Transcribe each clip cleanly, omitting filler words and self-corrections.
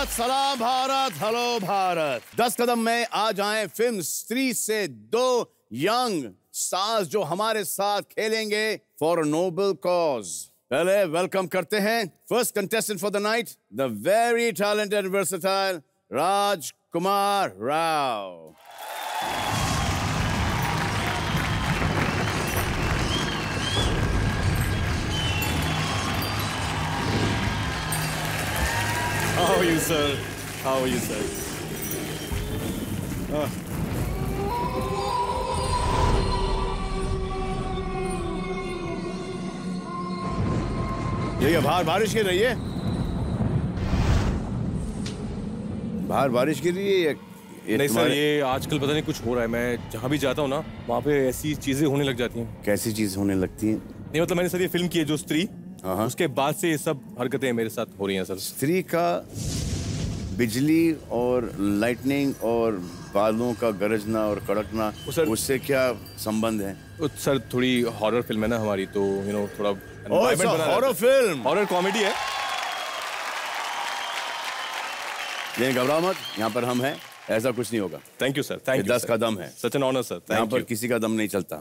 भारत, सलाम भारत, हेलो भारत। 10 कदम में आज आए फिल्म स्त्री से 2 यंग स्टार्स जो हमारे साथ खेलेंगे फॉर अ नोबल कॉज। पहले वेलकम करते हैं first contestant for the night, the very talented versatile Rajkumar Rao. How are you, sir? How are you, sir? ये बाहर बारिश गिर रही है? बाहर बारिश गिर रही है? नहीं सर, ये आजकल पता नहीं कुछ हो रहा है। मैं जहाँ भी जाता हूँ ना, वहाँ पे ऐसी चीजें होने लग जाती हैं। कैसी चीज होने लगती हैं? नहीं मतलब मैंने सर ये फिल्म की है जो स्त्री, उसके बाद से ये सब हरकतें मेरे साथ हो रही हैं सर। स्त्री का बिजली और लाइटनिंग और बालों का गरजना और कड़कना, उससे क्या संबंध है? सर थोड़ी हॉरर फिल्म है ना हमारी, तो थोड़ा हॉरर फिल्म, हॉरर कॉमेडी है। लेकिन घबराओ मत, यहाँ पर हम हैं, ऐसा कुछ नहीं होगा। Thank you sir, thank you. 10 का दम है। सच एन ऑनर सर, यहाँ पर किसी का दम नहीं चलता।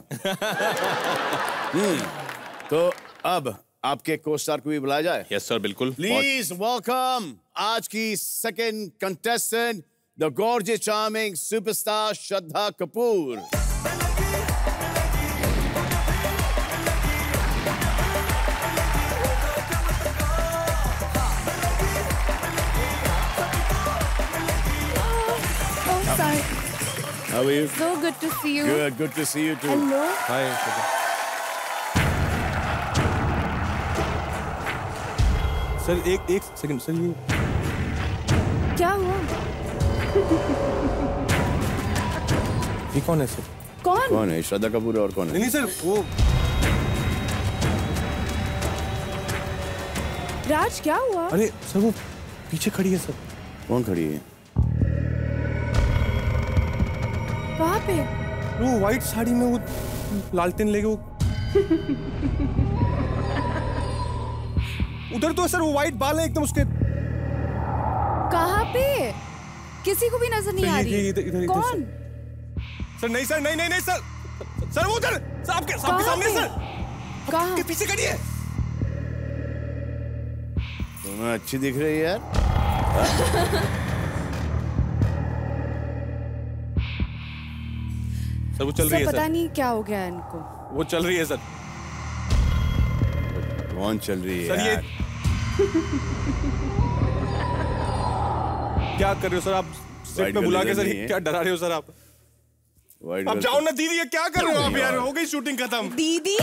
तो अब आपके को-स्टार को भी बुलाया जाए? यस सर, बिल्कुल। प्लीज वेलकम आज की second contestant, the gorgeous charming superstar Shraddha Kapoor. Sorry. How are you? So good to see you. Good to see you too. Hello. Hi. Sir एक सेकंड सर, ये क्या हुआ? ये कौन है सर? कौन है? श्रद्धा कपूर और कौन है? नहीं सर, वो राज क्या हुआ? अरे सर वो पीछे खड़ी है सर। कौन खड़ी है? कहाँ पे? वो व्हाइट साड़ी में, वो लालटेन लेके वो उधर तो सर वो व्हाइट बाल है एकदम उसके। कहाँ पे? किसी को भी नजर नहीं आ रही। इधर कौन? सर नहीं सर, नहीं सर, सर वो उधर आपके सामने सर, कहाँ? पीछे खड़ी है। तुम्हें अच्छी दिख रही है यार। सर वो चल रही है सर। पता नहीं क्या हो गया है इनको। वो चल रही है सर। कौन चल रही है सर? ये क्या कर रहे हो सर आप? सेट पे बुला के सर क्या डरा रहे हो सर आप? अब जाओ ना दीदी, ये क्या कर रहे हो आप यार? हो गई शूटिंग खत्म। दीदी?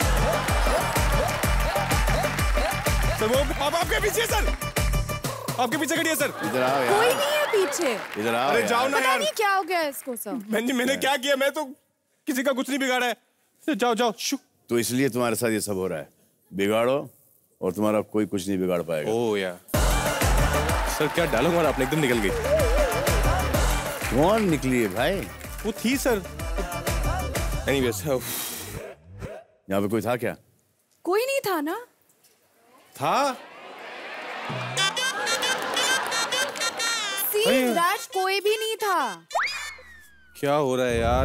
सर वो आपके पीछे सर, आपके पीछे खड़ी है सर। इधर आओ यार। कोई नहीं है पीछे। इधर आओ। अरे जाओ ना पता यार। नहीं क्या हो गया इसको सब। मैंने क्या किया? मैं तो किसी का कुछ नहीं बिगाड़ा है। जाओ। तो इसलिए तुम्हारे साथ ये सब हो रहा है। बिगाड़ो और तुम्हारा कोई कुछ नहीं बिगाड़ पाएगा। ओह यार सर, क्या डायलॉग मारा आपने, एकदम निकल गई। कौन निकली है भाई? वो थी सर। एनीवेज, यहाँ पे कोई था क्या? कोई नहीं था ना? था। राज कोई भी नहीं था। क्या हो रहा है यार?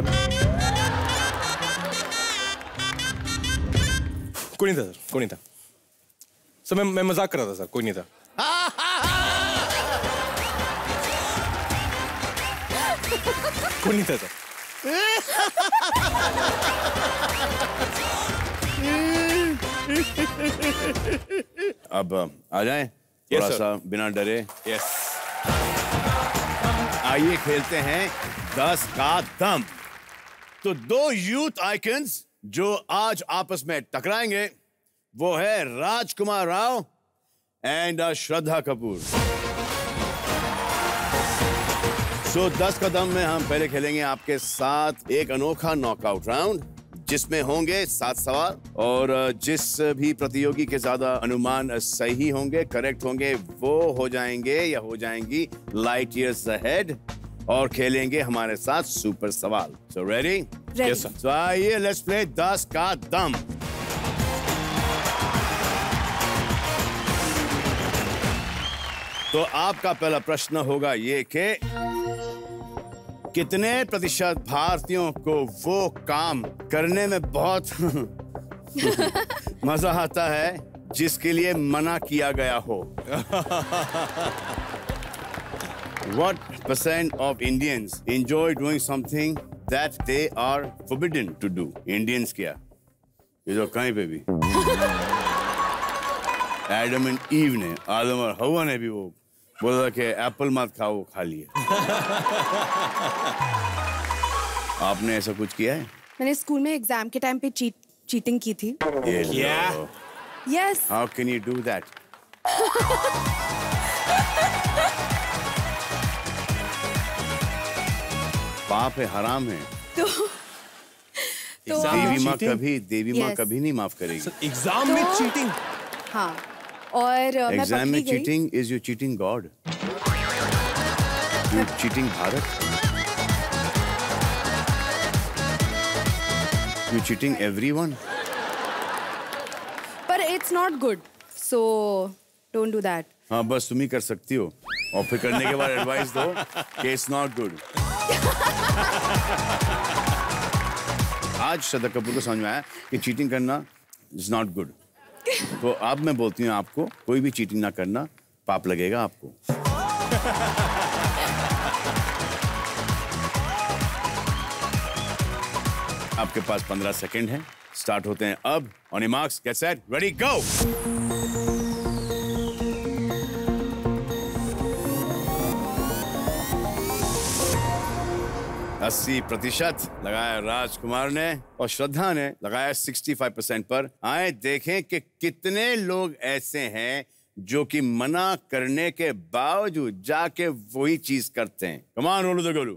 कोई नहीं था सर, कोई नहीं था सर। मैं मजाक कर रहा था सर, कोई नहीं था। कोई नहीं था सर। अब आ जाएं थोड़ा सा बिना डरे। यस। आइए खेलते हैं 10 का दम। तो 2 यूथ आइकन्स जो आज आपस में टकराएंगे वो है राजकुमार राव एंड श्रद्धा कपूर। सो 10 का दम में हम पहले खेलेंगे आपके साथ एक अनोखा नॉकआउट राउंड जिसमें होंगे 7 सवाल और जिस भी प्रतियोगी के ज्यादा अनुमान सही होंगे, करेक्ट होंगे, वो हो जाएंगे या हो जाएंगी लाइट ईयर्स अहेड और खेलेंगे हमारे साथ सुपर सवाल। So ready? Yes sir. So आइए लेट्स प्ले 10 का दम। तो आपका पहला प्रश्न होगा ये कि कितने प्रतिशत भारतीयों को वो काम करने में बहुत मजा आता है जिसके लिए मना किया गया हो? What percent of Indians enjoy doing something that they are forbidden to do? Indians क्या? ये तो कहीं पे भी एडम एंड ईव ने, आदम और हवा ने भी वो बोला कि एप्पल मत खाओ, खा लिए। आपने ऐसा कुछ किया है? मैंने स्कूल में एग्जाम के टाइम पे चीटिंग की थी। Yes. How can you do that? पाप है, हराम है। तो देवी माँ कभी नहीं माफ करेगी। एग्जाम में चीटिंग? हाँ, और एग्जाम में cheating is you cheating god, you cheating Bharat, you cheating everyone. पर it's not good, so don't do that. हाँ, बस तुम ही कर सकती हो और फिर करने के बाद एडवाइस दो कि इट्स नॉट गुड। आज श्रद्धा कपूर को समझ में आया कि चीटिंग करना इज नॉट गुड। तो अब मैं बोलती हूँ आपको, कोई भी चीटिंग ना करना, पाप लगेगा आपको। आपके पास 15 सेकंड है, स्टार्ट होते हैं अब। On your marks, get set, ready, go. 80% लगाया राजकुमार ने और श्रद्धा ने लगाया 65% पर। आए देखें कि कितने लोग ऐसे हैं जो कि मना करने के बावजूद जाके वही चीज करते हैं। Come on, roll the Golu.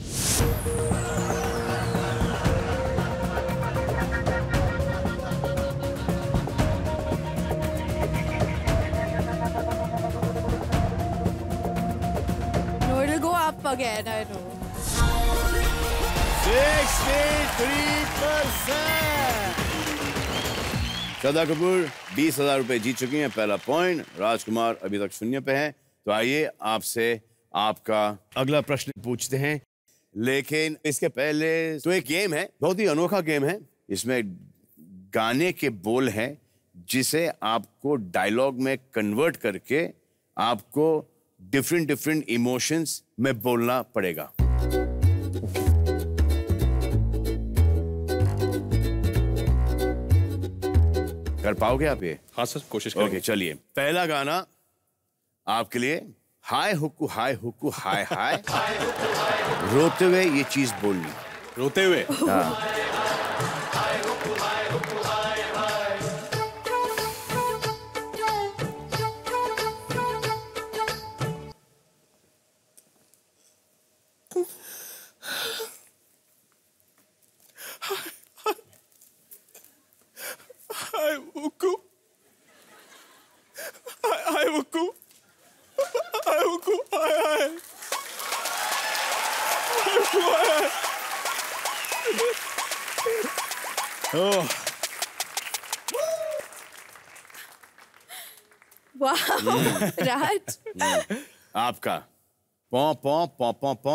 No, it'll go up again, I know. 63%। Shraddha Kapoor 20,000 रुपए जीत चुकी हैं, पहला पॉइंट। राजकुमार अभी तक 0 पे है। तो आइए आपसे आपका अगला प्रश्न पूछते हैं, लेकिन इसके पहले तो एक गेम है, बहुत ही अनोखा गेम है। इसमें गाने के बोल हैं जिसे आपको डायलॉग में कन्वर्ट करके आपको डिफरेंट इमोशंस में बोलना पड़ेगा। कर पाओगे आप ये? हाँ सर, कोशिश करेंगे। ओके, चलिए। पहला गाना आपके लिए, हाय हुक्कू हाय हुक्कू हाय हाय। रोते हुए ये चीज बोलनी। रोते हुए? हाँ। Wow, Raj. आपका पौ पौ पौ पौ पौ।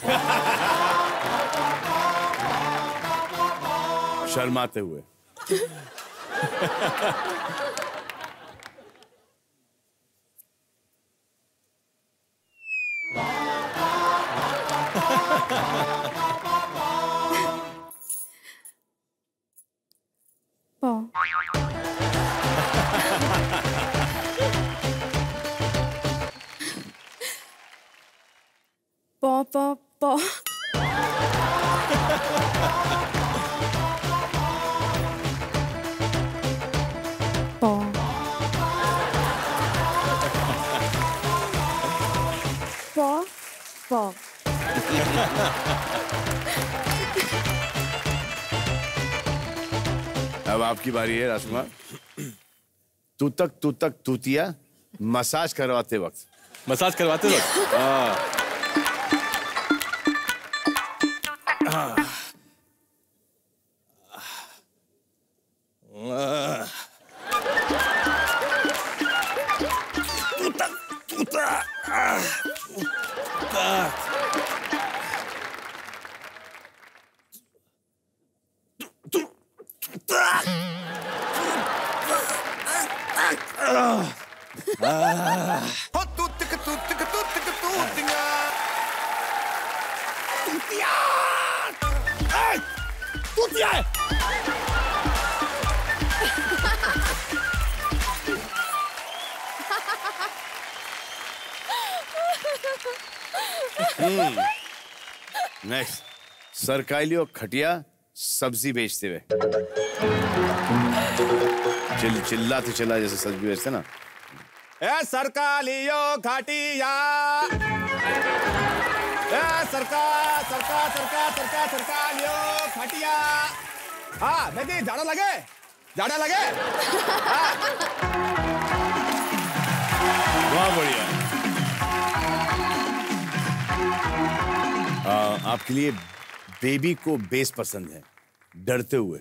शर्माते हुए। Paw. Paw, paw, paw. Paw. Paw, paw. अब आपकी बारी है राजकुमार। तू तक तूतिया मसाज करवाते वक्त। मसाज करवाते वक्त? नेक्स्ट, सरकाइलियो खटिया सब्जी बेचते हुए। चिल्लाते चिल्ला जैसे सब्जी बेचते ना। ए सरकालियो खटिया, ए सरकालियो खटिया। हाँ देखिए, झाड़ा लगे। वाह बढ़िया। आपके लिए बेबी को बेस पसंद है, डरते हुए।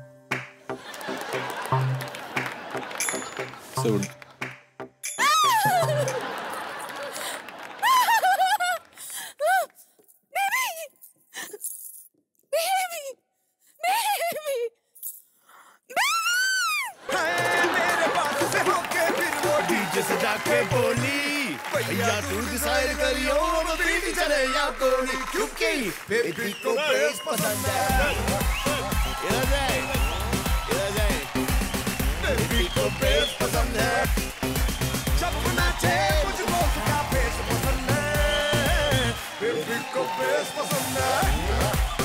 जाके बोली भैया तू डिसाइड करियो बेबी चले या कोई, क्योंकि बेबी को बेस पसंद है। इधर जाए बेबी को बेस पसंद है। जब नाचे मुझको उसका बेस पसंद है, बेबी को बेस पसंद है।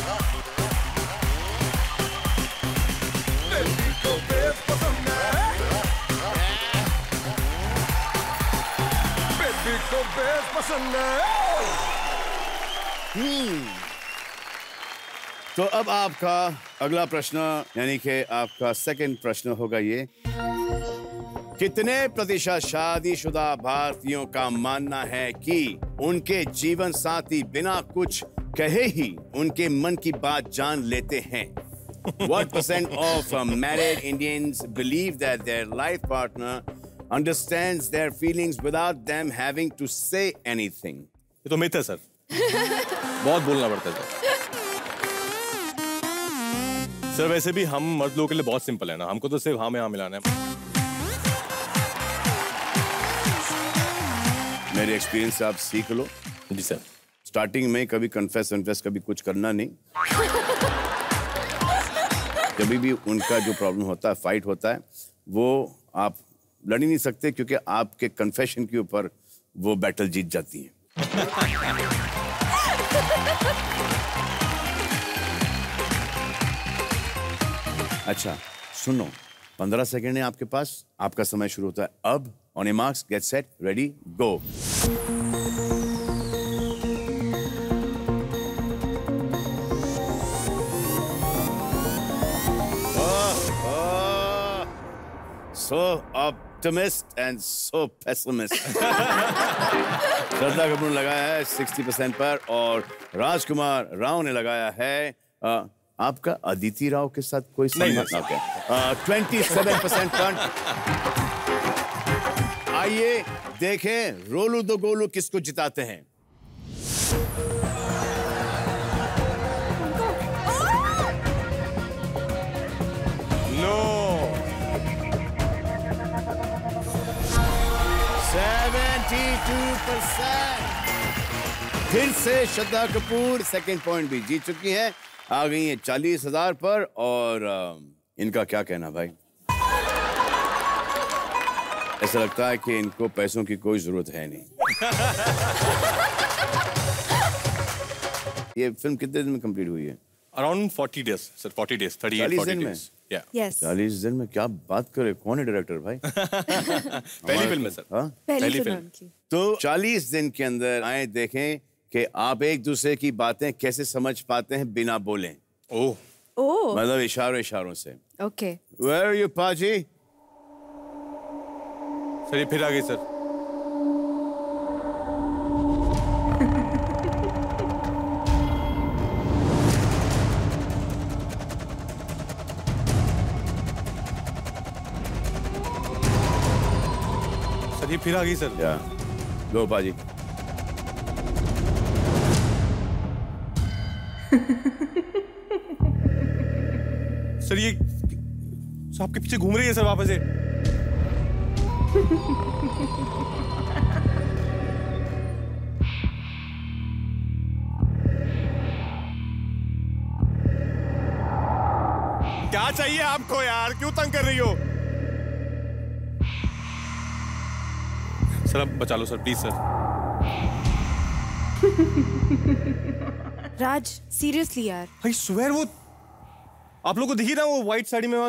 बेबी को बेस पसंद है। को बेस पसंद है। तो अब आपका अगला प्रश्न, यानी कि आपका सेकंड प्रश्न होगा ये, कितने प्रतिशत शादीशुदा भारतीयों का मानना है कि उनके जीवन साथी बिना कुछ कहे ही उनके मन की बात जान लेते हैं? What percent of married Indians believe that their life partner understands their feelings without them having to say anything? ये तो मिथ है सर। बहुत बोलना पड़ता है सर। वैसे भी हम मर्द लोगों के लिए बहुत सिंपल है ना, हमको तो सिर्फ हाँ में हाँ मिलाना है। मेरे एक्सपीरियंस से आप सीख लो। जी सर। स्टार्टिंग में कभी कन्फेस कभी कुछ करना नहीं। कभी भी उनका जो प्रॉब्लम होता है, फाइट होता है, वो आप लड़ ही नहीं सकते, क्योंकि आपके कन्फेशन के ऊपर वो बैटल जीत जाती है। अच्छा सुनो, 15 सेकंड है आपके पास, आपका समय शुरू होता है अब। On a marks, get set, ready, go. So optimist and so pessimist. Shraddha Kapoor लगाया है 60% पर और राजकुमार राव ने लगाया है आपका अदिति राव के साथ कोई संबंध नहीं, 27% पर। आइए देखें रोलू दो गोलू किसको जिताते हैं। नो 72%। फिर से श्रद्धा कपूर सेकंड पॉइंट भी जीत चुकी है, आ गई है 40,000 पर। और इनका क्या कहना भाई? ऐसा लगता है कि इनको पैसों की कोई जरूरत है नहीं। ये फिल्म कितने दिन में कंप्लीट हुई है? अराउंड 40 डेज सर, 40 डेज, 38 दिन में। Yes. 40 दिन में क्या बात करे, कौन है डायरेक्टर भाई? पहली फिल्म है सर। हाँ? पहली फिल्म की। तो 40 दिन के अंदर आए देखें कि आप एक दूसरे की बातें कैसे समझ पाते हैं बिना बोले। ओह मतलब इशारों से। Okay. Where are you, पाजी? सर ये फिर आ गई सर। सर ये फिर आ गई सर। या लो पाजी। सर ये आपके पीछे घूम रही है सर वापस से। क्या चाहिए आपको यार, क्यों तंग कर रही हो? सर अब बचा लो sir, please sir. Raj seriously यार। भाई स्वेर वो आप लोगों को दिखी ना वो व्हाइट साड़ी में। और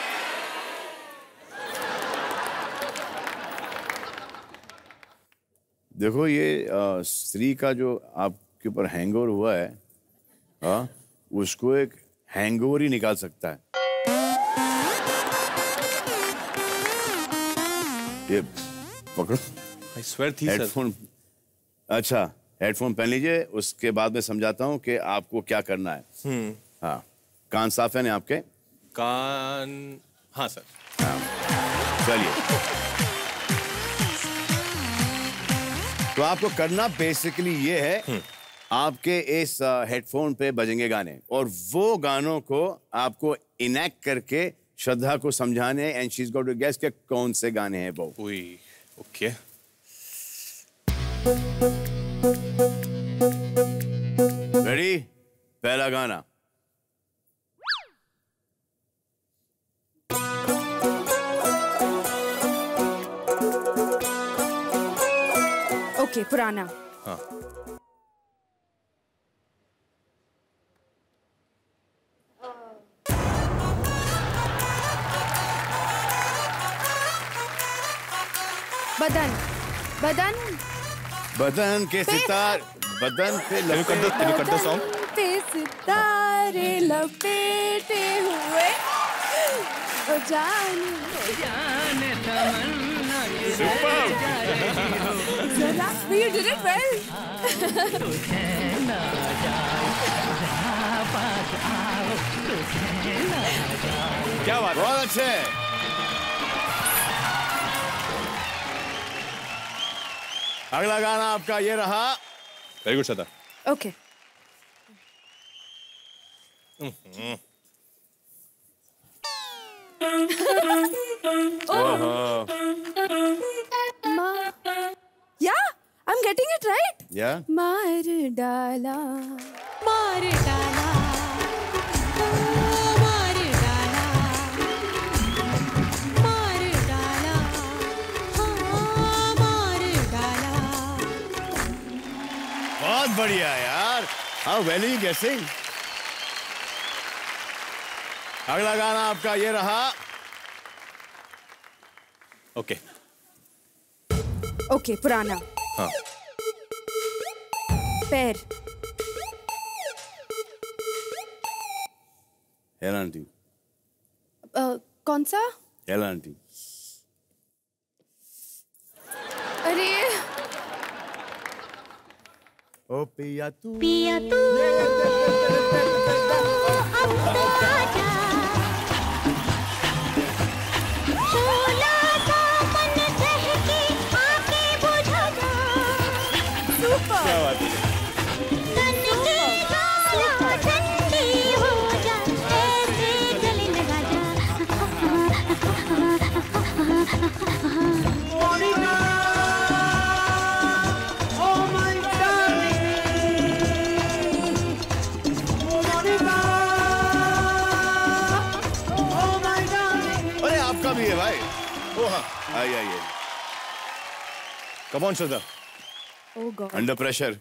देखो ये स्त्री का जो आपके ऊपर हैंगओवर हुआ है, उसको एक हैंगओवर ही निकाल सकता है। ये पकड़ो। I swear the headphone. अच्छा हेडफोन पहन लीजिए, उसके बाद में समझाता हूँ कि आपको क्या करना है। हाँ कान साफ है ना आपके? कान हाँ सर। हाँ चलिए। तो आपको करना बेसिकली ये है, आपके इस हेडफोन पे बजेंगे गाने और वो गानों को आपको इनेक्ट करके श्रद्धा को समझाने and she is going to guess के कौन से गाने हैं वो। ओके। रेडी? पहला गाना। ओके पुराना। हाँ बदन बदन बदन के सितार बदन पे लपेटे सॉन्ग पे सितारे लपेटे हुए ओ जान तमन्ना जरा you did it well। क्या बात, बहुत अच्छे। अगला गाना आपका ये रहा। Very good Shraddha. Okay Yeah, I'm getting it right. Yeah. मार डाला मार डाला मार डाला मार डाला मार डाला। बहुत बढ़िया यार। How well are you guessing? अगला गाना आपका ये रहा। ओके ओके पुराना। हाँ पैर हेलांटी। कौन सा? हेलांटी। अरे ओ पिया तू क्या बात है। अरे आपका भी है भाई। ओ हाँ आइए। Come on Shraddha. Oh God. Under pressure.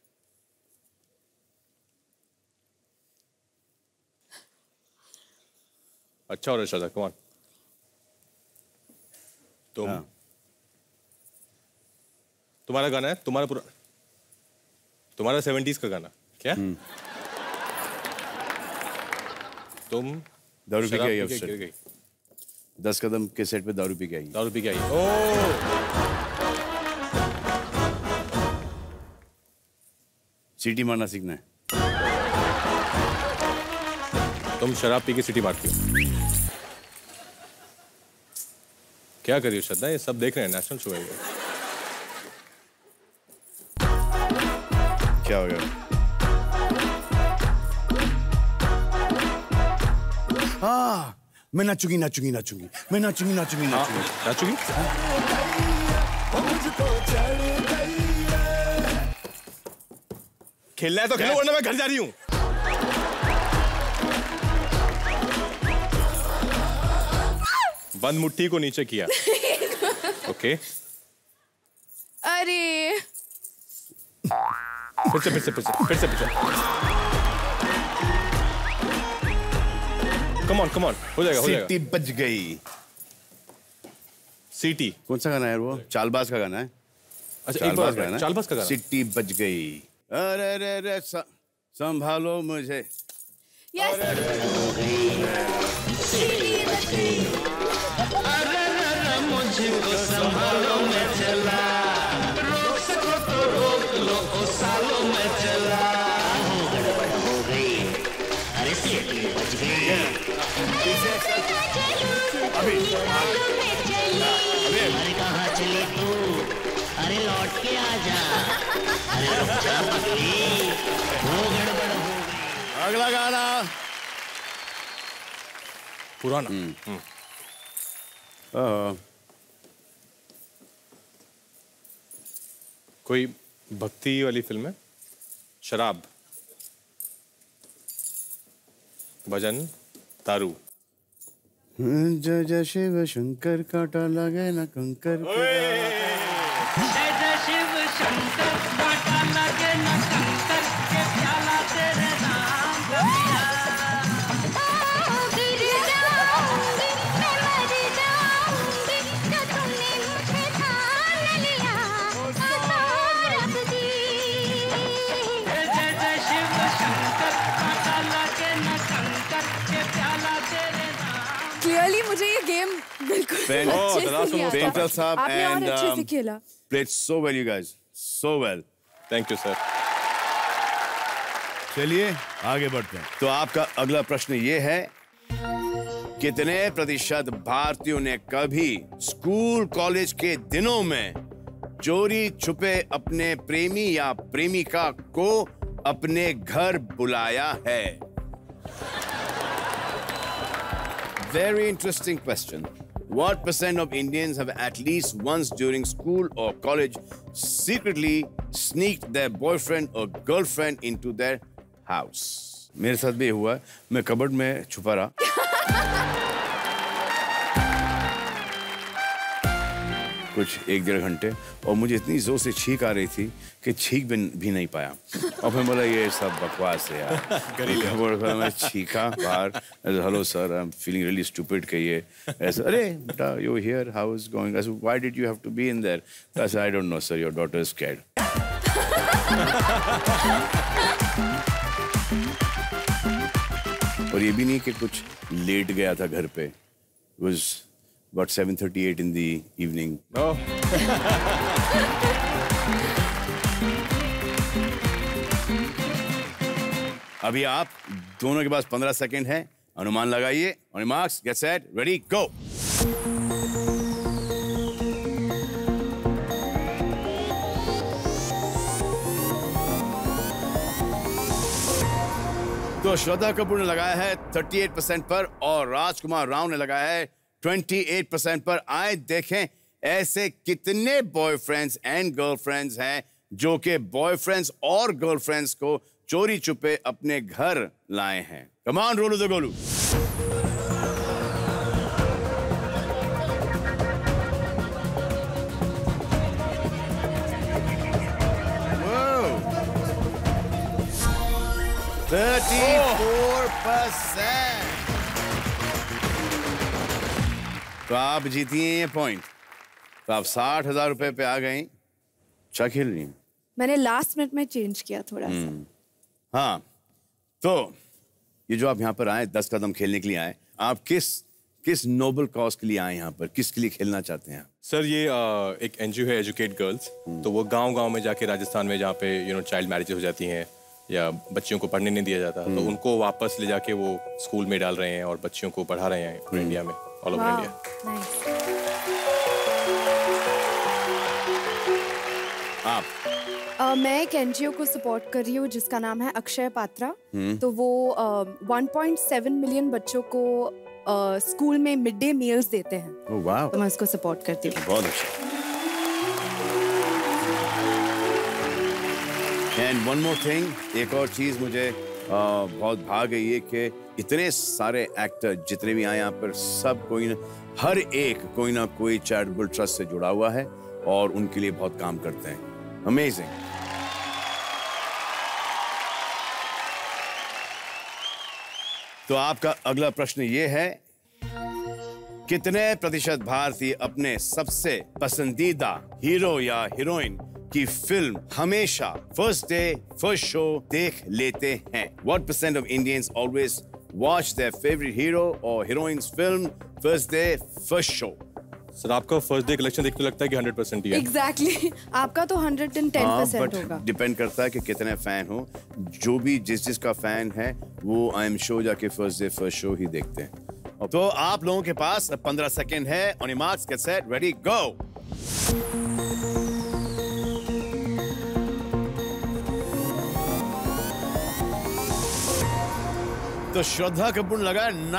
अच्छा हो रहा है श्रद्धा, कम ऑन। तुम्हारा गाना है, तुम्हारा 70s का गाना क्या? तुम दारू पी के आई गिर गई। 10 कदम के सेट पे दारू पी के आई। दारू पी के आई। ओ सीटी मारना सीखना है। तुम शराब पी के सीटी मारती हो। क्या कर रही हो श्रद्धा? ये सब देख रहे हैं, नेशनल शो है ये। क्या हो गया? हाँ, मैं नाचूंगी नाचूंगी नाचूंगी, मैं नाचूंगी नाचूंगी नाचूंगी नाचूंगी। खेलना है तो खेलो, वरना मैं घर जा रही हूँ। बंद मुट्ठी को नीचे किया। ओके। अरे फिर से कम ऑन हो जाएगा सीटी बज गई। सीटी कौन सा गाना है वो? चालबाज का गाना है। अच्छा, एक बार चालबाज का गाना। सीटी बज गई। अरे रे रे संभालो मुझे। यस। मुझको संभालो मैं चला, रोक सको तो रोक लो, ओ सालों में चला। गड़बड़ हो गई, अरे सीटी बज गई। अभी अरे कहाँ चली तू? अरे लौट के आ जा। अरे रुक जा पगली, वो गड़बड़ हो गई। अगला गाना पुराना। कोई भक्ति वाली फिल्म है? शराब, भजन, दारू। जय जय शिव शंकर, कांटा लगे ना कंकर। जय जय शिव शंकर, कांटा लगे ना कंकर, के प्याला तेरे नाम का पिया। गिर जाऊंगी, मैं मर जाऊंगी, जो तुमने मुझे ठान लिया। रब दी। जय जय शिव शंकर, कांटा लगे ना कंकर, के प्याला तेरे नाम। क्लियरली मुझे ये गेम बिल्कुल अच्छे से नहीं आता। पेंटर साहब आपने और अच्छे से खेला। Played so well, you guys. So well. Thank you sir. चलिए आगे बढ़ते हैं। तो आपका अगला प्रश्न ये है, कितने प्रतिशत भारतीयों ने कभी स्कूल कॉलेज के दिनों में चोरी छुपे अपने प्रेमी या प्रेमिका को अपने घर बुलाया है? Very interesting question. What percent of Indians have at least once during school or college secretly sneaked their boyfriend or girlfriend into their house? मेरे साथ भी हुआ है। मैं कबर्ड में छुपा रहा। कुछ 1-1.5 घंटे, और मुझे इतनी जोर से छींक आ रही थी कि छींक भी नहीं पाया। और फिर बोला ये सब बकवास है यार। मैं छींका बाहर, hello sir, I am feeling really stupid कि ये ऐसा। अरे बेटा, you here, how is going? I said why did you have to be in there? I said I don't know sir, your daughter is scared. और ये भी नहीं कि कुछ लेट गया था घर पे। It was about 7:38 in the evening. Oh. अभी आप दोनों के पास 15 सेकंड है, अनुमान लगाइए। On your marks, get set, ready, go. तो श्रद्धा कपूर ने लगाया है 38% पर और राजकुमार राव ने लगाया है 28% पर। आए देखें ऐसे कितने बॉयफ्रेंड्स एंड गर्लफ्रेंड्स हैं जो कि बॉयफ्रेंड्स और गर्लफ्रेंड्स को चोरी छुपे अपने घर लाए हैं। Come on, roll the Golu. Whoa. 34%। तो आप जीती हैं ये पॉइंट। तो आप 60,000 रुपए पे आ गई। अच्छा खेल रही हैं। मैंने लास्ट मिनट में चेंज किया थोड़ा सा। हाँ, तो ये जो आप यहाँ पर आए 10 कदम खेलने के लिए आए, आप किस नोबल कॉज के लिए आए यहाँ पर? किसके लिए खेलना चाहते हैं? सर ये एक एनजीओ है एजुकेट गर्ल्स। तो वो गांव-गांव में जाके राजस्थान में जहाँ पे चाइल्ड मैरिजेस हो जाती हैं या बच्चियों को पढ़ने नहीं दिया जाता, तो उनको वापस ले जाके वो स्कूल में डाल रहे हैं और बच्चियों को पढ़ा रहे हैं पूरे इंडिया में, ऑल ओवर इंडिया। आप मैं एक एनजीओ को सपोर्ट कर रही हूँ जिसका नाम है अक्षय पात्रा। तो वो 1.7 मिलियन बच्चों को स्कूल में मिड डे मील्स देते हैं। Oh, wow. तो मैं उसको सपोर्ट करती हूँ। बहुत अच्छा। And one more thing, एक और चीज मुझे बहुत भाग गई है कि इतने सारे एक्टर जितने भी आए यहाँ पर सब हर एक कोई ना कोई चैरिटेबल ट्रस्ट से जुड़ा हुआ है और उनके लिए बहुत काम करते हैं। अमेजिंग। तो आपका अगला प्रश्न ये है, कितने प्रतिशत भारतीय अपने सबसे पसंदीदा हीरो या हीरोइन की फिल्म हमेशा फर्स्ट डे फर्स्ट शो देख लेते हैं? What percent of Indians always watch their favorite hero or heroine's film first day first show? Sir आपका फर्स्ट डे कलेक्शन देख के लगता है कि 100% ही है। Exactly. आपका तो 110% होगा। डिपेंड करता है कि कितने फैन हो। जो भी जिसका फैन है वो आई एम श्योर जाके फर्स्ट डे फर्स्ट शो ही देखते हैं। तो आप लोगों के पास 15 सेकेंड है। On your marks get set ready go. तो श्रद्धा कपूर लगा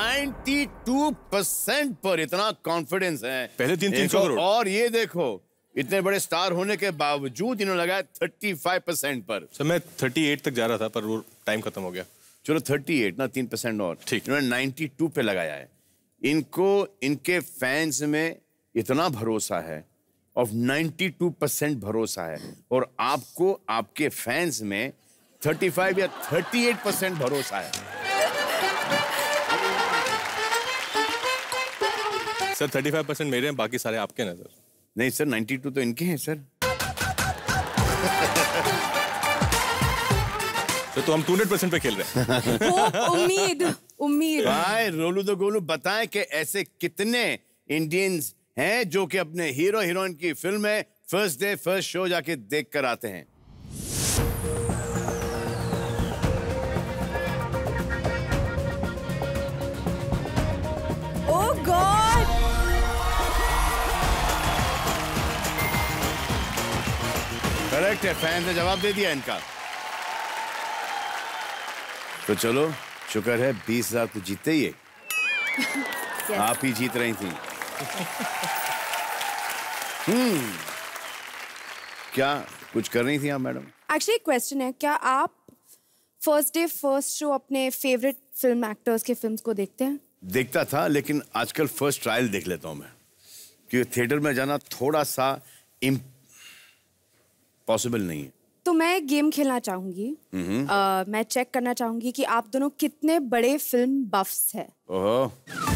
92% पर। इतना कॉन्फिडेंस है पहले 300 करोड़। और ये देखो इतने बड़े स्टार होने के बावजूद इन्होंने लगाया 35% पर। सर मैं 38 तक जा रहा था पर वो टाइम खत्म हो गया। चलो 38 ना 3% और ठीक। इन्होंने 92 पे लगाया है। इनको इनके फैंस में इतना भरोसा है और 92% भरोसा है और आपको आपके फैंस में 35 या 38% भरोसा है। सर 35% मेरे हैं, बाकी सारे आपके हैं सर। नहीं सर 92 तो इनके हैं सर। तो हम 200% पे खेल रहे हैं। उम्मीद। भाई रोलू तो गोलू बताएं कि ऐसे कितने इंडियंस हैं जो कि अपने हीरो हीरोइन की फिल्म में फर्स्ट डे फर्स्ट शो जाके देख कर आते हैं। Oh god. करेक्ट है, फैन ने जवाब दे दिया इनका। तो चलो शुक्र है 20,000 तो जीते ही है। Yes. आप ही जीत रही थी। क्या कुछ कर रही थी आप मैडम? एक्चुअली क्वेश्चन है, क्या आप फर्स्ट डे फर्स्ट शो अपने फेवरेट फिल्म एक्टर्स के फिल्म्स को देखते हैं? देखता था लेकिन आजकल फर्स्ट ट्रायल देख लेता हूं मैं, क्योंकि थिएटर में जाना थोड़ा सा पॉसिबल नहीं है। तो मैं गेम खेलना चाहूंगी। मैं चेक करना चाहूंगी कि आप दोनों कितने बड़े फिल्म बफ्स हैं। ओहो।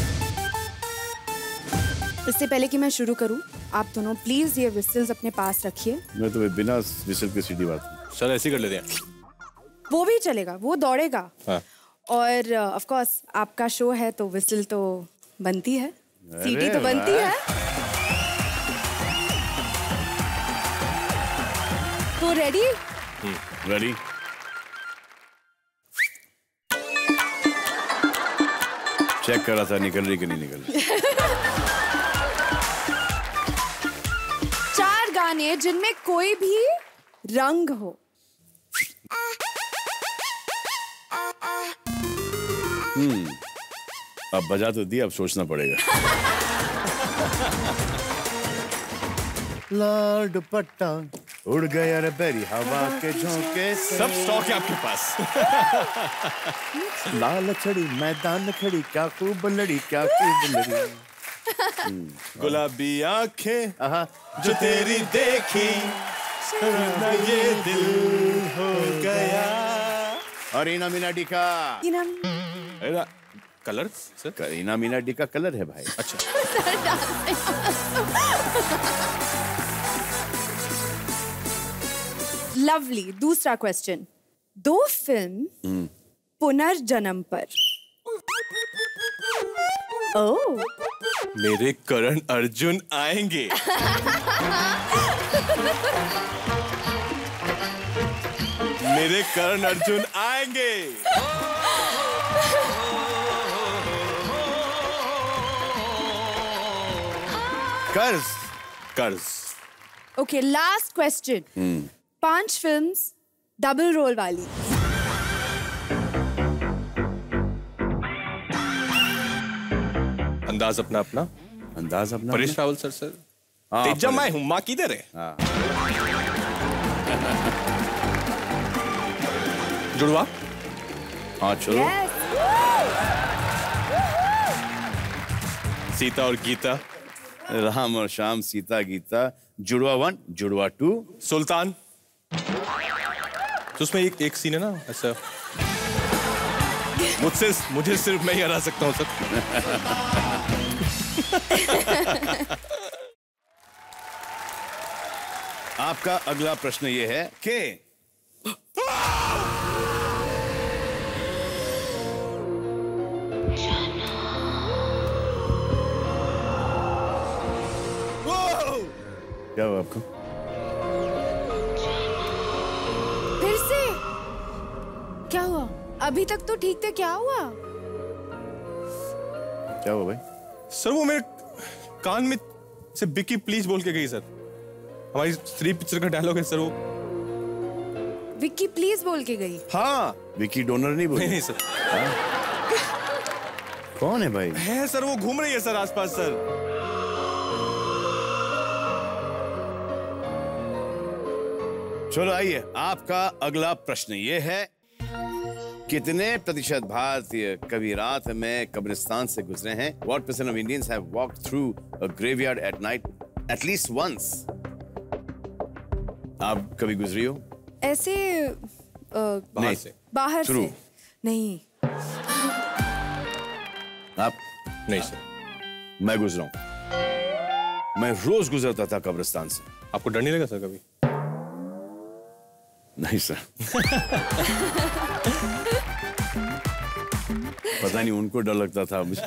इससे पहले कि मैं शुरू करूं, आप दोनों प्लीज ये विसल्स अपने पास रखिए। मैं तो बिना विसल के सीधी बात। सर ऐसे ही कर लेते हैं। वो भी चलेगा, वो दौड़ेगा। हाँ। और ऑफ कोर्स आपका शो है तो विसल तो बनती है, सीटी तो बनती है। तो रेडी? रेडी। चेक कर रहा था निकल रही कि नहीं निकल रही। 4 गाने जिनमें कोई भी रंग हो। अब बजा तो दिया, अब सोचना पड़ेगा। लाल दुपट्टा उड़ गया रे बेरी हवा के झोंके से। सब स्टॉक है आपके पास। लाल छड़ी मैदान खड़ी क्या खूब लड़ी क्या खूब लड़ी। गुलाबी आंखें जो तेरी देखी ये दिल हो गया। और इना मीना डी का कलर सर? इना मीना डी का कलर है भाई। अच्छा। लवली। दूसरा क्वेश्चन, 2 फिल्म पुनर्जन्म पर। ओह। मेरे करण अर्जुन आएंगे। मेरे करण अर्जुन आएंगे। Karz. Karz. Okay, last question, 5 films double role वाली। अंदाज अपना अपना। Andaz Apna Paresh Rawal sir sir. तेजा मैं हूँ माँ किधर है? जुड़वा। हाँ चलो। सीता और गीता। राम और श्याम, सीता गीता। जुड़वा 1, जुड़वा 2। सुल्तान। तो उसमें एक सीन है ना ऐसा, मुझे सिर्फ मैं ही हरा सकता हूँ सर। आपका अगला प्रश्न ये है कि क्या हुआ आपको? फिर से क्या हुआ? अभी तक तो ठीक थे, क्या हुआ? क्या हुआ भाई? सर वो मेरे कान में से बिक्की प्लीज बोल के गई सर। हमारी स्त्री पिक्चर का डायलॉग है सर वो। विक्की प्लीज बोल के गई? हाँ, विक्की डोनर नहीं बोली। नहीं सर। कौन है भाई? है सर, वो घूम रही है सर आसपास सर। चलो आइए, आपका अगला प्रश्न ये है, कितने प्रतिशत भारतीय कभी रात में कब्रिस्तान से गुजरे हैं? What percent of Indians have walked through a graveyard at night at least once? आप कभी गुजरी हो? ऐसे बाहर से। बाहर True. से नहीं। आप? नहीं सर। मैं गुजरा हूं। मैं रोज गुजरता था कब्रिस्तान से। आपको डर नहीं लगा सर कभी? नहीं सर। पता नहीं उनको डर लगता था मुझे।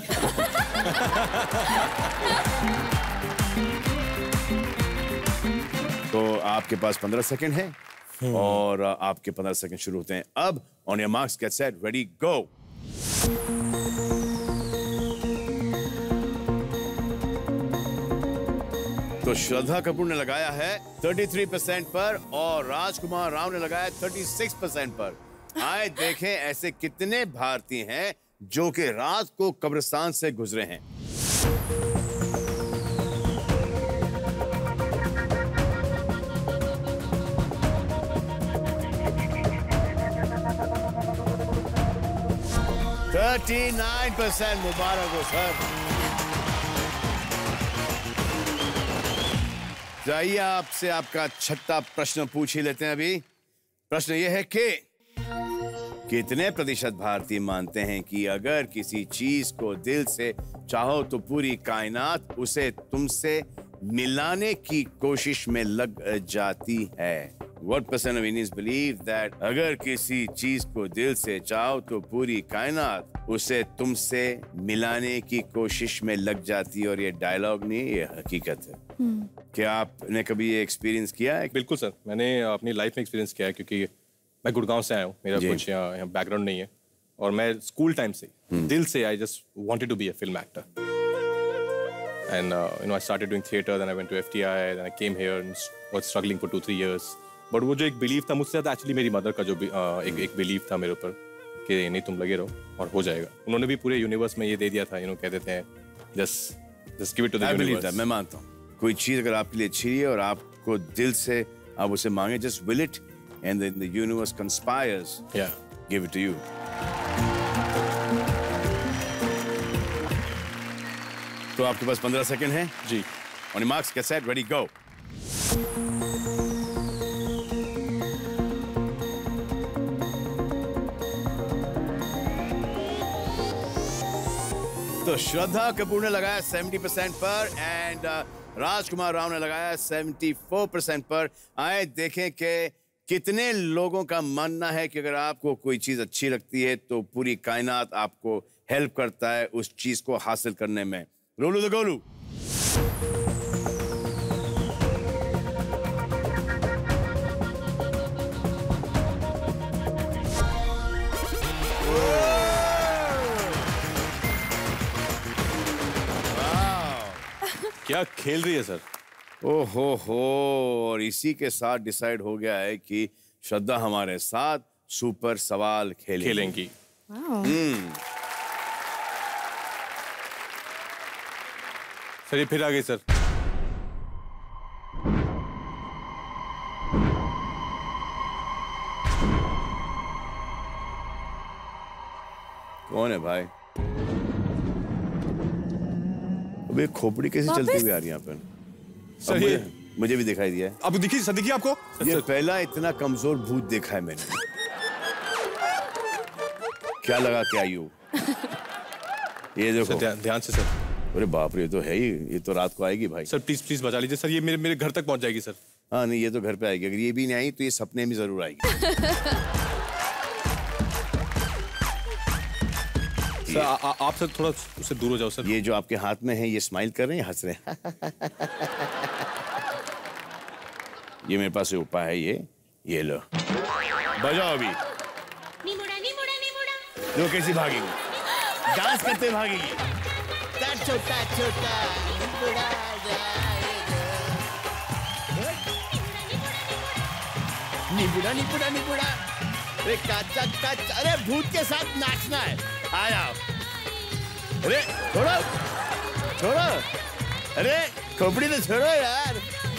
तो आपके पास 15 सेकंड है और आपके 15 सेकंड शुरू होते हैं अब। On your marks, get set, ready, go. तो श्रद्धा कपूर ने लगाया है 33% पर और राजकुमार राव ने लगाया 36% पर। आए देखें ऐसे कितने भारतीय हैं जो कि रात को कब्रिस्तान से गुजरे हैं। %39 मुबारक हो सर। जाइए, आपसे आपका छठा प्रश्न पूछ ही लेते हैं अभी। प्रश्न यह है कि कितने प्रतिशत भारतीय मानते हैं कि अगर किसी चीज को दिल से चाहो तो पूरी कायनात उसे तुमसे मिलाने की कोशिश में लग जाती है? What percent of Indians believe that अगर किसी चीज को दिल से चाहो तो पूरी कायनात उसे तुमसे मिलाने की कोशिश में लग जाती है? और ये डायलॉग नहीं, ये हकीकत है। क्या आपने कभी ये एक्सपीरियंस किया है? बिल्कुल सर, मैंने अपनी लाइफ में एक्सपीरियंस किया है क्योंकि मैं गुड़गांव से आया हूँ, मेरा कुछ यहाँ बैकग्राउंड नहीं है और मैं स्कूल टाइम से दिल से I just wanted to be a film actor and I started doing theatre, then I went to FTI, then I came here and was struggling for 2-3 years. But वो जो एक बिलीव था मुझसे ज़्यादा actually मेरी मदर का जो एक बिलीव था मेरे ऊपर कि नहीं तुम लगे रहो और हो जाएगा। उन्होंने भी पूरे यूनिवर्स में ये दे दिया था, कह देते हैं just give it to the universe. मैं मानता हूँ कोई चीज अगर आपके लिए अच्छी है और आपको दिल से आप उसे मांगे, just will it and then the universe conspires, give it to you. तो आपके पास 15 सेकंड है जी। On your marks, get set, ready, go. तो श्रद्धा कपूर ने लगाया 70% पर एंड राजकुमार राव ने लगाया 74% पर। आए देखें कि कितने लोगों का मानना है कि अगर आपको कोई चीज अच्छी लगती है तो पूरी कायनात आपको हेल्प करता है उस चीज को हासिल करने में। Roll the Golu. क्या खेल रही है सर? ओहो हो, और इसी के साथ डिसाइड हो गया है कि श्रद्धा हमारे साथ सुपर सवाल खेलेंगी। सर ये फिर आ गई सर। कौन है भाई? अबे खोपड़ी कैसे चलती हुई आ रही है यहाँ पर? सर ये मुझे भी दिखाई दिया है। अब देखिए सर, देखिए आपको ये पहला इतना कमजोर भूत देखा है मैंने। क्या लगा क्या यू? ये देखो ध्यान से सर। अरे बाप रे, ये तो है ही, ये तो रात को आएगी भाई। सर प्लीज प्लीज बचा लीजिए सर, ये मेरे घर तक पहुंच जाएगी सर। हाँ नहीं, ये तो घर पे आएगी। अगर ये भी नहीं आई तो ये सपने में जरूर आएगी। सर आप सर थोड़ा उससे दूर हो जाओ सर। ये जो आपके हाथ में है, ये स्माइल कर रहे हैं, हंस रहे हैं। ये मेरे पास उपाय है, ये लो, बजाओ अभी। जो कैसी भागेगी, डांस करते भागेगी। छोटा छोटा निबुड़ा निबुड़ा निबुड़ा, अरे काचा काचा, अरे भूत के साथ नाचना है, आ जाओ। अरे छोड़ो छोड़ो, अरे खोपड़ी तो छोड़ो यार।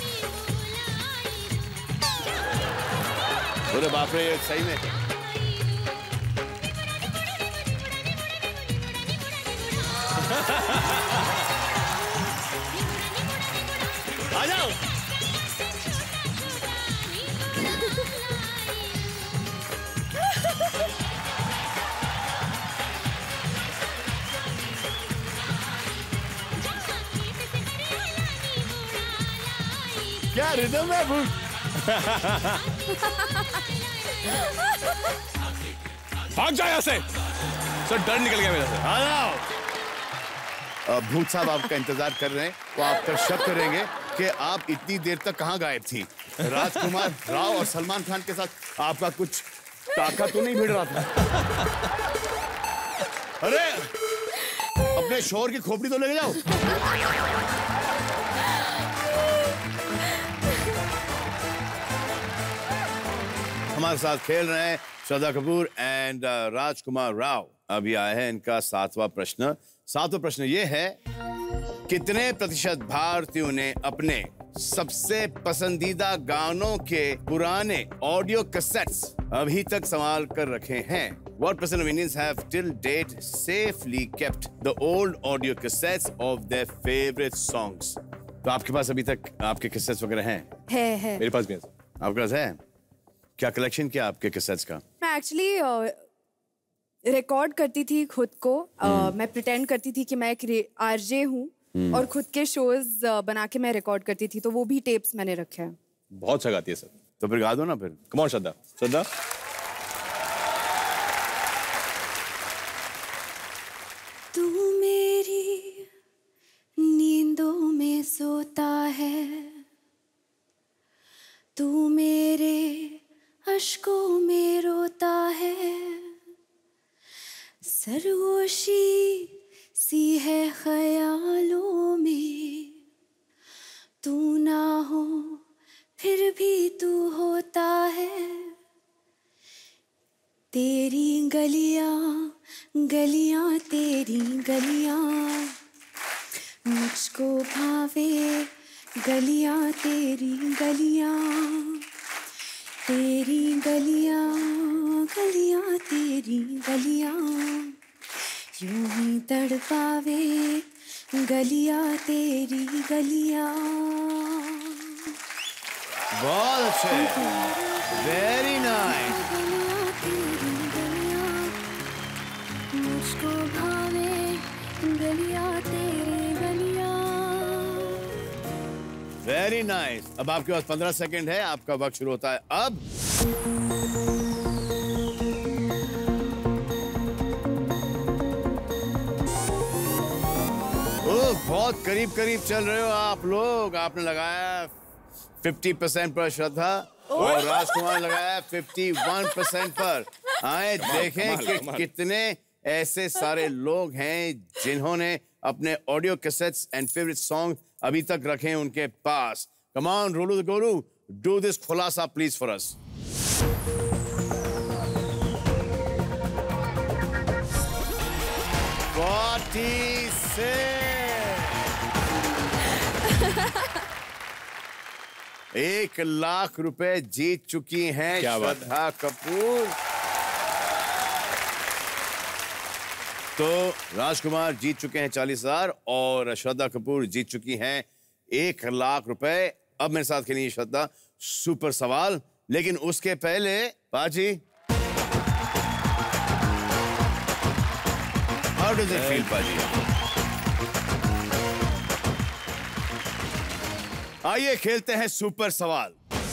अरे बाप रे, सही में आ जाओ। क्या रिदम है भूत? भाग जाओ यहाँ से सर, डर निकल गया मेरा सर। आ जाओ। भूत साहब आपका इंतजार कर रहे हैं, वो आप पर शक करेंगे कि आप इतनी देर तक कहाँ गायब थी। राजकुमार राव और सलमान खान के साथ आपका कुछ टाका तो नहीं भिड़ रहा था? अरे अपने शोर की खोपड़ी तो लेके जाओ। हमारे साथ खेल रहे हैं श्रद्धा कपूर एंड राजकुमार राव। अभी आया है इनका 7वां प्रश्न। 7वां प्रश्न ये है, कितने प्रतिशत भारतीयों ने अपने सबसे पसंदीदा गानों के पुराने ऑडियो कैसेट्स अभी तक संभाल कर रखे हैं? What percent of Indians have till date safely kept the old audio cassettes of their favorite songs? तो आपके पास अभी तक आपके कैसेट्स वगैरह हैं? है। मेरे पास भी है। आपके पास है? क्या कलेक्शन किया आपके कैसेट्स का? मैं एक्चुअली रिकॉर्ड करती थी खुद को। मैं प्रिटेंड करती थी कि मैं एक आरजे हूँ और खुद के शोज बना के मैं रिकॉर्ड करती थी, तो वो भी टेप्स मैंने रखे हैं। बहुत अच्छा गाती है सर। तो फिर गा दो ना फिर। कम ऑन श्रद्धा। श्रद्धा तू मेरी नींदों में सोता है, तू मेरे अश्कों में रोता है, सरगोशी सी है ख्यालों में, तू ना हो फिर भी तू होता है, तेरी गलियां गलियां तेरी गलियां मुझको भावे, गलियां तेरी गलियां, तेरी गलियां गलियां तेरी गलियां यूं ही तड़पावे, गलियां तेरी गलियां। बहुत अच्छे, वेरी नाइस। मुझको भावे गलियां तेरी गलियां। Very nice. अब आपके पास 15 सेकंड है, आपका वक्त शुरू होता है अब। बहुत करीब करीब चल रहे हो आप लोग। आपने लगाया 50% पर श्रद्धा और राजकुमार लगाया 51% पर। आए देखें कि कितने ऐसे सारे लोग हैं जिन्होंने अपने audio cassettes and favourite song अभी तक रखे हैं उनके पास। Come on, Rolu the Golu, do this khulasa please for us. ₹1,00,000 जीत चुकी हैं श्रद्धा कपूर। तो राजकुमार जीत चुके हैं 40,000 और श्रद्धा कपूर जीत चुकी हैं ₹1,00,000। अब मेरे साथ खेलिए श्रद्धा सुपर सवाल, लेकिन उसके पहले पाजी, हाउ डज इट फील पाजी? आइए खेलते हैं सुपर सवाल।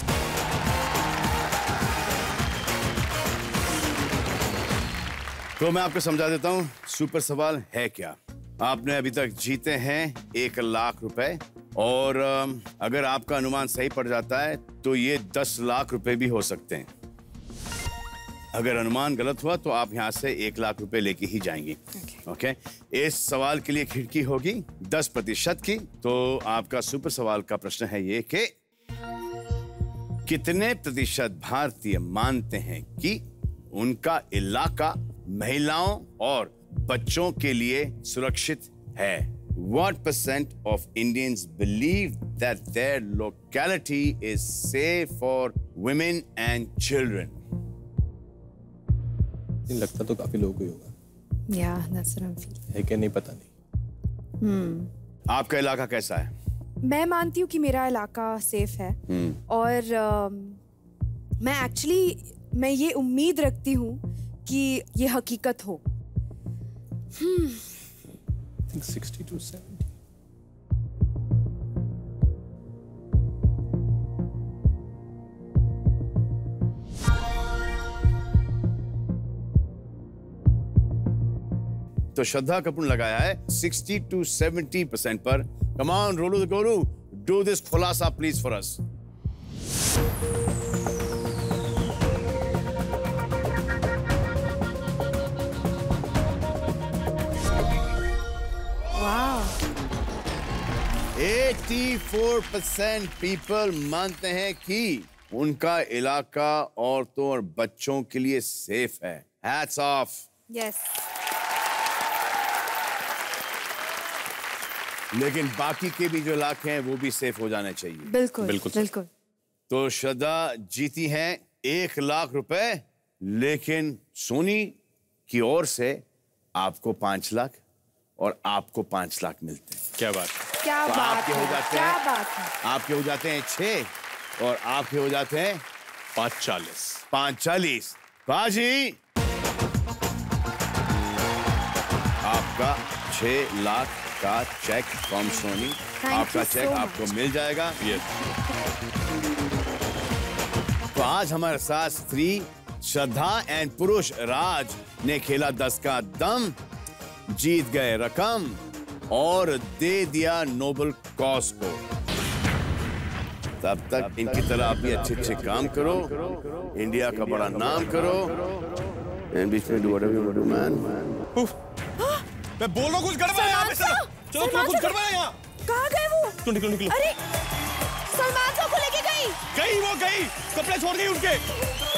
तो मैं आपको समझा देता हूं सुपर सवाल है क्या। आपने अभी तक जीते हैं ₹1,00,000 और अगर आपका अनुमान सही पड़ जाता है तो ये ₹10,00,000 भी हो सकते हैं। अगर अनुमान गलत हुआ तो आप यहां से ₹1,00,000 लेके ही जाएंगी। ओके। इस सवाल के लिए खिड़की होगी 10% की। तो आपका सुपर सवाल का प्रश्न है ये कि कितने प्रतिशत भारतीय मानते हैं कि उनका इलाका महिलाओं और बच्चों के लिए सुरक्षित है? What percent of Indians believe that their locality is safe for women and children? लगता तो काफी लोगों को ही होगा। Yeah, that's what I'm feeling. है कि नहीं पता नहीं। आपका इलाका कैसा है? मैं मानती हूँ कि मेरा इलाका सेफ है और मैं ये उम्मीद रखती हूँ कि ये हकीकत हो। I think 60 to 70. तो श्रद्धा कपूर लगाया है 60 to 70% पर। Come on, Rolu the Golu, do this khulasa please for us. Wow. 84% people मानते हैं कि उनका इलाका औरतों और बच्चों के लिए सेफ है। Hats off. Yes. लेकिन बाकी के भी जो इलाके हैं वो भी सेफ हो जाने चाहिए। बिल्कुल बिल्कुल। बिल्कुल। तो श्रद्धा जीती हैं ₹1,00,000, लेकिन सोनी की ओर से आपको 5 लाख और आपको 5 लाख मिलते हैं। क्या बात? क्या तो बात आपके है, हो जाते क्या हैं, बात है। आपके हो जाते हैं 6 और आपके हो जाते हैं 540। 540। बाजी आपका 6 लाख का चेक फ्रॉम सोनी। आपका चेक आपको मिल जाएगा। तो आज हमारे साथ स्त्री श्रद्धा एंड पुरुष राज ने खेला 10 का दम, जीत गए रकम और दे दिया नोबल कॉज को। तब तक इनकी तरह आप भी अच्छे काम करो, इंडिया का बड़ा नाम करो। एंड बीच में do whatever you want to man. मैं बोल रहा हूँ कुछ गड़बड़ है यहाँ पे। चलो कुछ गड़बड़ है यहाँ। कहाँ गए वो? तो निकलो। अरे सलमान को लेके गई। वो गई, कपड़े छोड़ गई उनके।